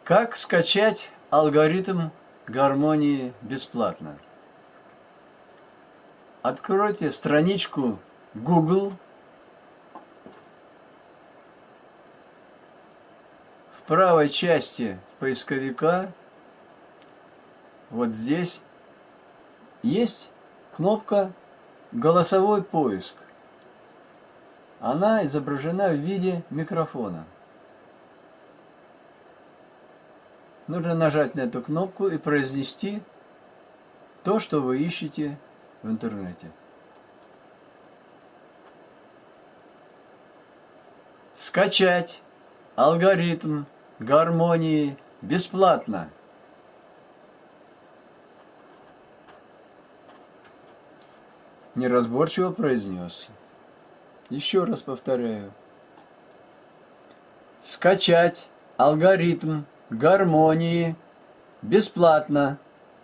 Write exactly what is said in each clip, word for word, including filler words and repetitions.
Как скачать алгоритм гармонии бесплатно? Откройте страничку Google. В правой части поисковика, вот здесь, есть кнопка «Голосовой поиск». Она изображена в виде микрофона. Нужно нажать на эту кнопку и произнести то, что вы ищете в интернете. Скачать алгоритм гармонии бесплатно. Неразборчиво произнес. Еще раз повторяю. Скачать алгоритм гармонии бесплатно.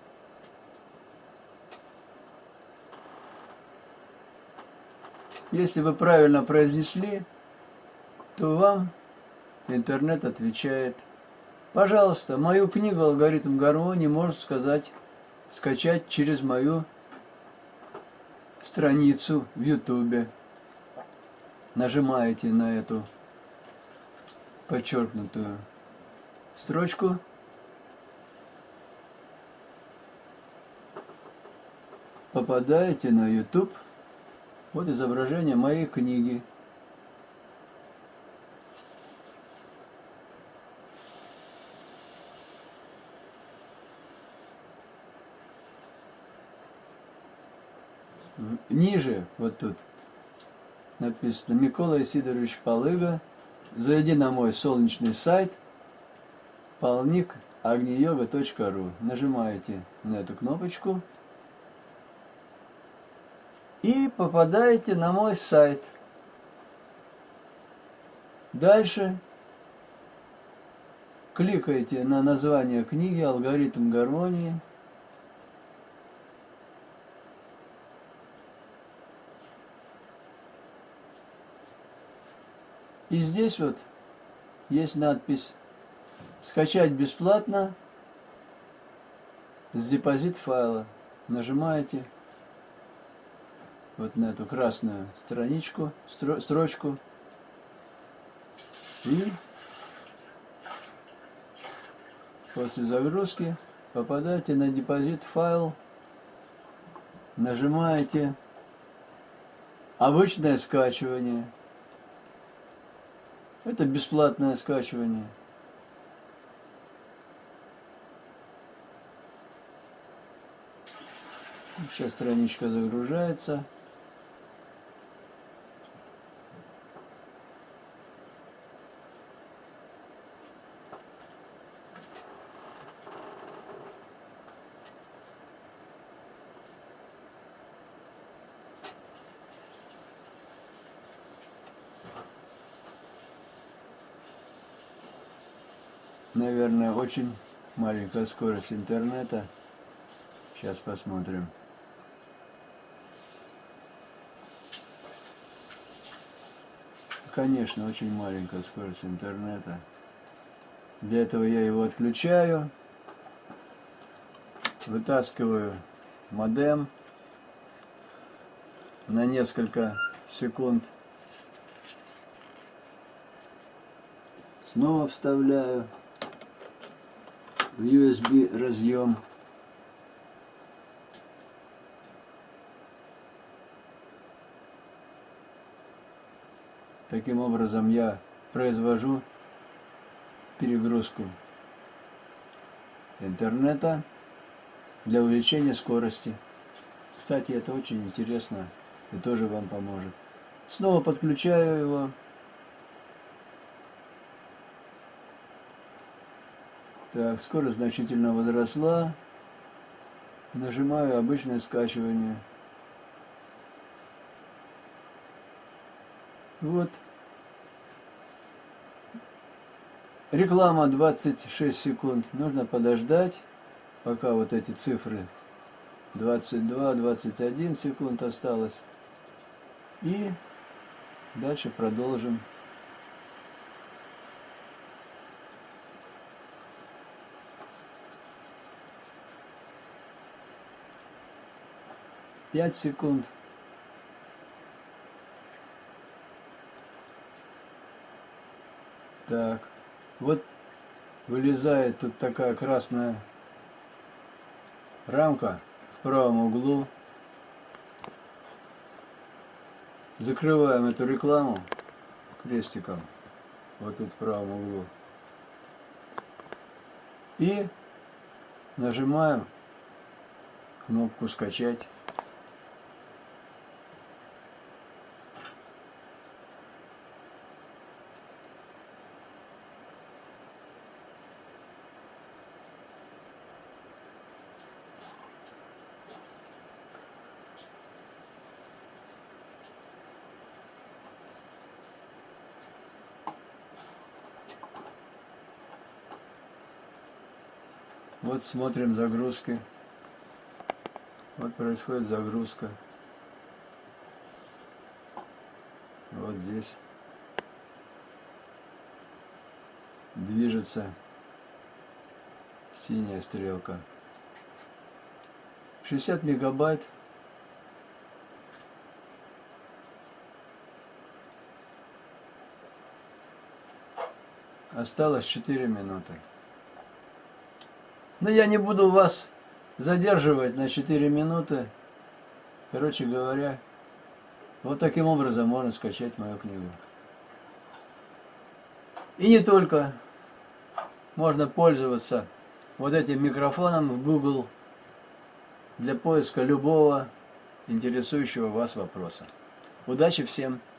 Если вы правильно произнесли, то вам интернет отвечает: пожалуйста, мою книгу «Алгоритм гармонии» можно сказать, скачать через мою страницу в ютубе. Нажимаете на эту подчеркнутую строчку, попадаете на YouTube. Вот изображение моей книги. Ниже, вот тут, написано Микола Исидорович Полыга. Зайди на мой солнечный сайт полник агни-йога точка ру. Нажимаете на эту кнопочку и попадаете на мой сайт. Дальше кликаете на название книги «Алгоритм гармонии». И здесь вот есть надпись «Скачать бесплатно с депозит файла». Нажимаете вот на эту красную страничку, строчку, и после загрузки попадаете на депозит файл, нажимаете «Обычное скачивание». Это бесплатное скачивание. Сейчас страничка загружается. Наверное, очень маленькая скорость интернета. Сейчас посмотрим. Конечно, очень маленькая скорость интернета. Для этого я его отключаю. Вытаскиваю модем на несколько секунд. Снова вставляю в ю эс би разъем. Таким образом я произвожу перегрузку интернета для увеличения скорости. Кстати, это очень интересно и тоже вам поможет. Снова подключаю его. Так, скорость значительно возросла. Нажимаю обычное скачивание. Вот. Реклама двадцать шесть секунд. Нужно подождать, пока вот эти цифры двадцать два двадцать один секунд осталось. И дальше продолжим. пять секунд. Так, вот вылезает тут такая красная рамка в правом углу. Закрываем эту рекламу крестиком, вот тут в правом углу. И нажимаем кнопку «Скачать». Вот смотрим загрузки. Вот происходит загрузка. Вот здесь движется синяя стрелка. шестьдесят мегабайт. Осталось четыре минуты. Но я не буду вас задерживать на четыре минуты. Короче говоря, вот таким образом можно скачать мою книгу. И не только. Можно пользоваться вот этим микрофоном в Google для поиска любого интересующего вас вопроса. Удачи всем!